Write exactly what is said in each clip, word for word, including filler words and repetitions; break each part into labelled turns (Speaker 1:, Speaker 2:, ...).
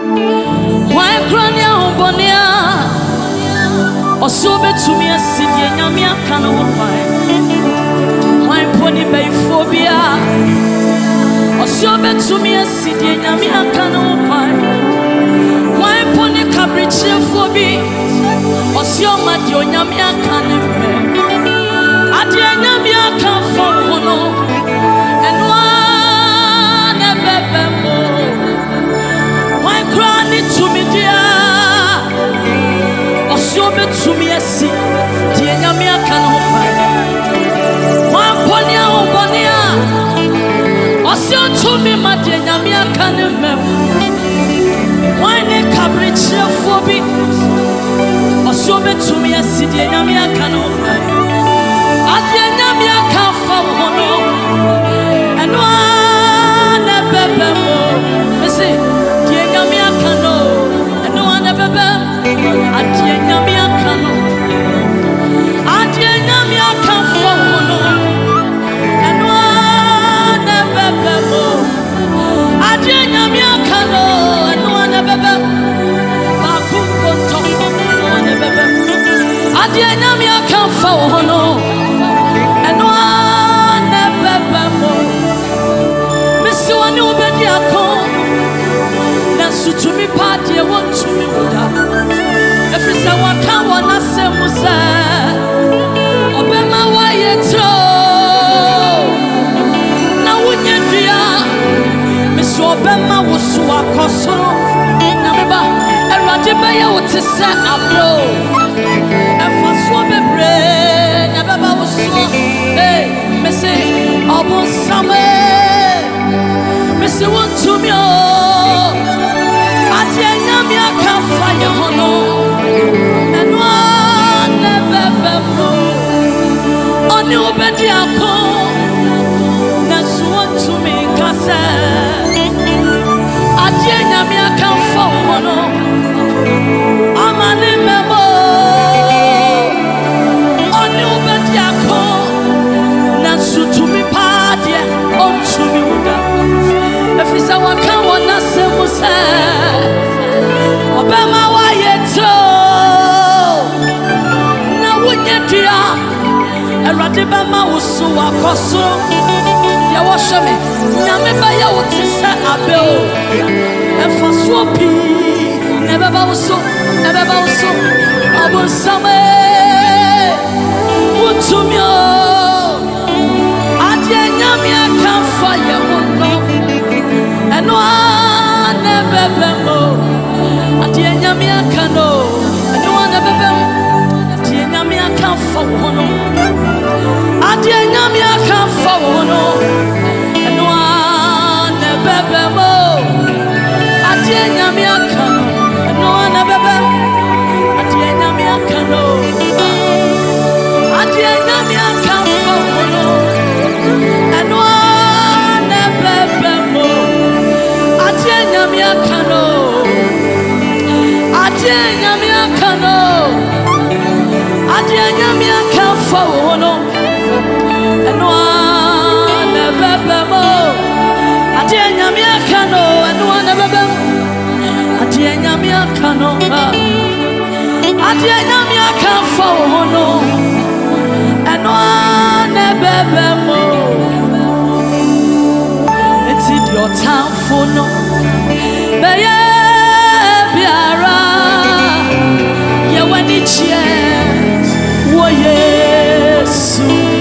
Speaker 1: Why crania bonia? Or so bet to me a city and Yamia cano wine. Why pony bay phobia? Or so bet to me a city and Yamia cano wine. Why pony cabriccia phobia? Or so mad your Yamia cano. At the Yamia can fall no. And one never more. Why cry it to me, dear? So bet to me a sea, dear Yamia can find one ponia or bonia. Or so to me, my dear Yamia can remember. Why ne cabriccia for me? Or so bet to me a sea, dear Yamia can find. As dear Yamia can follow, and one never more. I say, dear Yamia can know, and no one ever bear. Adie nyamia kano, adie nyamia kan fono, enwa na bebe mo. Adie nyamia kano, enwa na bebe. Baku konto, enwa na bebe. Adie nyamia kan fono, enwa na bebe mo. Misi wani ubedi akon, na sutumi pa die wontu mi wuda. If it's a waka wana se musa, obema wa yetro. Na wunye dia, misu obema wusu wakosoro. Na meba, erade baya utise abro. Efaswo bebre, na beba wusu. Hey, misi obun same, misi wuntumyo. Adye nyami akafa yehono. And one never more. On your bed, that's what to me, Cassa. I didn't me a come for no. I'm an imemo. On your bed, that's to me, party, on to me. If it's our come on, that's the Obama, why yet? Radibama was so a cosso. Ya wash me. Nameba ya what is a bill. And for swappy, never was so, never was so. I was somewhere. What to me? I didn't know me. I can't fire one love. And one never more. I didn't know me. I can't know. And one never I can't follow no. I didn't know me. I can't follow no. And one never more. I didn't know me. I can't. And one never. I didn't know me. I can't. I didn't know me. I can't follow no. And one never more. I didn't know me. I can't. I didn't know me. I can't. I can't follow no, and one never more. I didn't me a cano, and one never. I didn't me a cano. I didn't me a can't follow no, and one never more. It's in your town for no, baby. You want it, oh yes,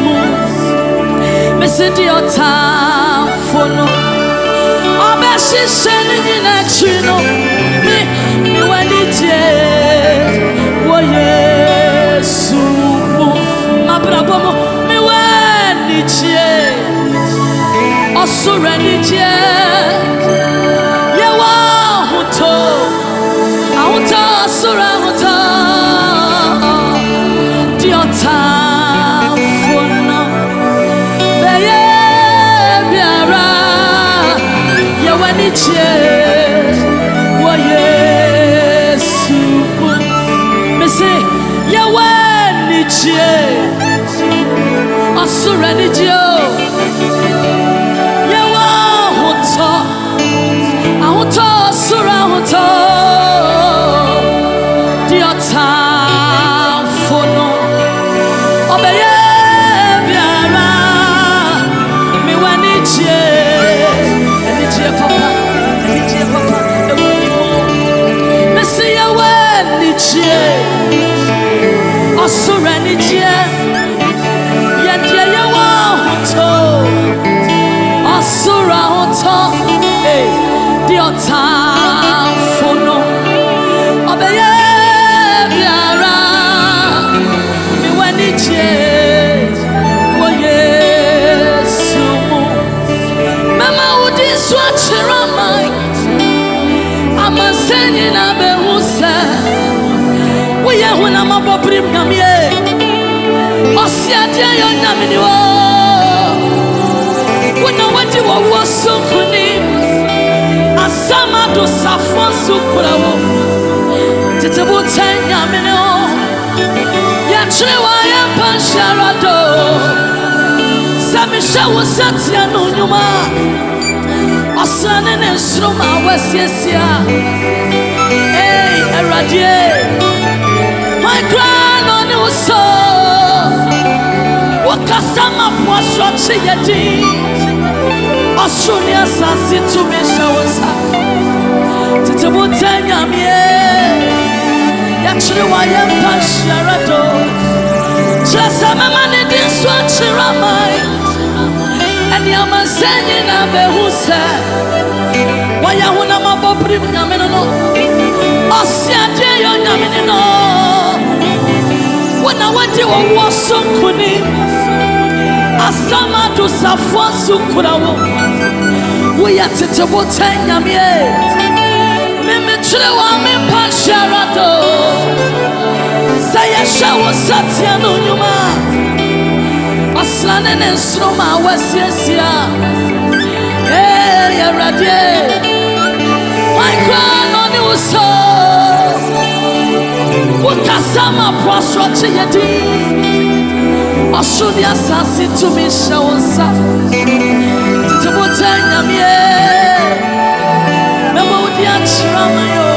Speaker 1: Mister your time for no. I'm a sister in a chino. Me, me when it is. Oh yes, my bravo, me when it is. Also ready, you want who told. I want to surround. Time for no, baby, you want it, oh yes, me say, you want it, I surrender you, you want to, I want to surround. Osurenije Yedye yewa hoto Osura hoto Hey Di ota fono Obeye biara Mi wenije Wo Yesu Mama udi swachiramai Amasenyi na behuse Uye huna mabobrim nyamye Osiadia yo nyamini wo Wuna wadi wa wasukuni Asama do safwa sukura wo Titebu ten nyamini wo Yachri wa ya pansharado Samisha wasati ya nunyuma Osane nesruma wasiesia Hey, eradie My grand on you so Wakasama posho chiyedi Oshunia sasi tumesha wasa Titebuta nyamye Yachiri wa yempa sharado Chasa mama ni dinswa chiramai Eni amazenye na behuse Waya huna mabobri mnyamino no Osiadye yo nyamini no Wana wadi wa wasukuni Asama du safwa sukura wo Waya titebote nyamye Mimi chile wa mimpa sharado Sayasha wa satya no nyuma Aslane nesroma wasiesia Hey, yaradye My crown on you so Wakasama prosro chiyedi Oshudia sasi tumisha wasa Titebuta nyamye Memo udia chirama yo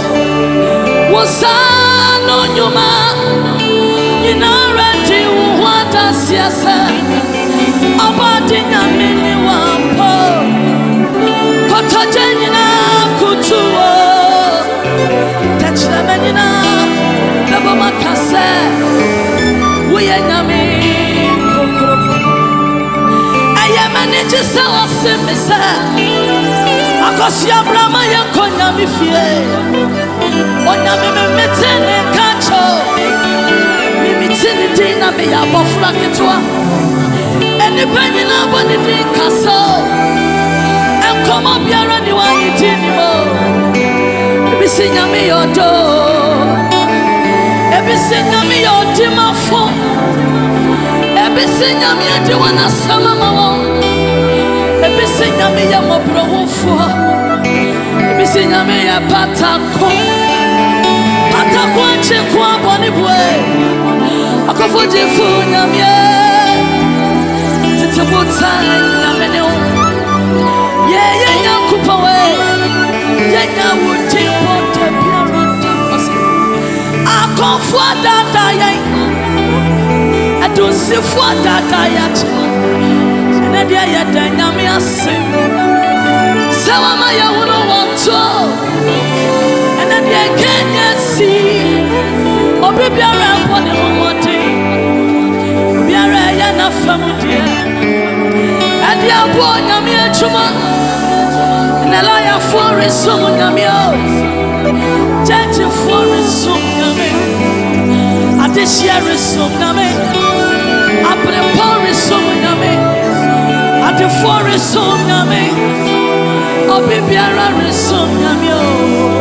Speaker 1: Wasano nyuma Inareti uwada siasa Abadi nyamini wampo Kotoje nyina kutuo Techleme nyina Nebo makase Uye nyami kokoro Eye menijise osimisa Akosi abrama yenko nyami fie Onyami mimitini kacho Mimitini dina miya bofra kitwa Eni penyina boni di kaso Enkomo biara ni wa yitini mo Ebisi nyami yodo Ebisi nyami yodi mafo Ebisi nyami yodi wana sama mawo Ebisi nyami ya mobro wufo Ebisi nyami ya patako Patako anche kwa boni bwe Akofuji fu nyami ya Titebuta nyami ni Yeah, yeah, yeah, kupawe Yeah, yeah, wuti pote biara tapasi Akonfwa dada ya Adonsifwa dada ya Nedia ya denyami ase Sewa maya uno wanto Nedia kenye si Obi biara mpone humoti Biara ya na famudia Adia buo nyami echuma Nela ya fuori sumu nyami o Jeje fuori sumu nyami Adeshiari sumu nyami Aprepori sumu nyami Adefuori sumu nyami Obi biara sumu nyami o